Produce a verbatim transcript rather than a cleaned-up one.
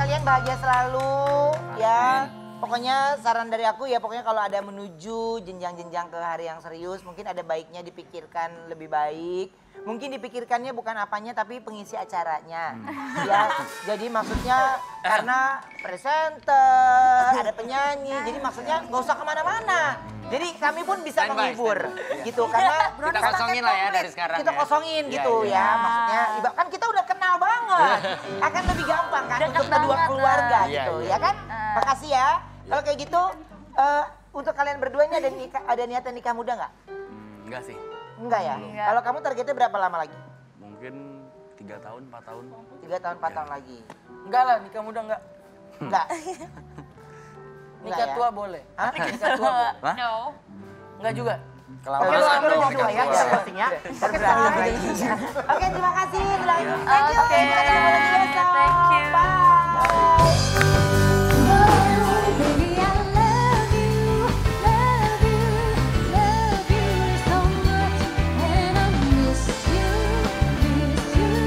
kalian bahagia selalu ya. Pokoknya saran dari aku ya, pokoknya kalau ada menuju jenjang-jenjang ke hari yang serius, mungkin ada baiknya dipikirkan lebih baik. Mungkin dipikirkannya bukan apanya tapi pengisi acaranya. Hmm. Ya, jadi maksudnya karena presenter, ada penyanyi, jadi maksudnya nggak usah kemana-mana. Jadi kami pun bisa stand menghibur by, gitu karena kita kosongin lah ya dari sekarang. Kita ya. kosongin ya, gitu ya, ya. Maksudnya kan kita udah kenal banget. Akan lebih gampang kan Deket untuk kedua keluarga lah. Gitu ya, ya kan. Uh. Makasih ya. Kalau kayak gitu uh, untuk kalian berdua ini ada nikah, ada niatan nikah muda nggak? Hmm, enggak sih. Enggak ya? Kalau kamu targetnya berapa lama lagi? Mungkin tiga tahun, empat tahun. Tiga tahun, empat ya. tahun lagi. Enggak lah, nikah muda enggak. Enggak. Nikah ya? tua boleh. Hah? Nikah tua boleh. Hah? No. Enggak juga. Oke, udah dua ya, kita posting ya. Oke, terima kasih. Thank you.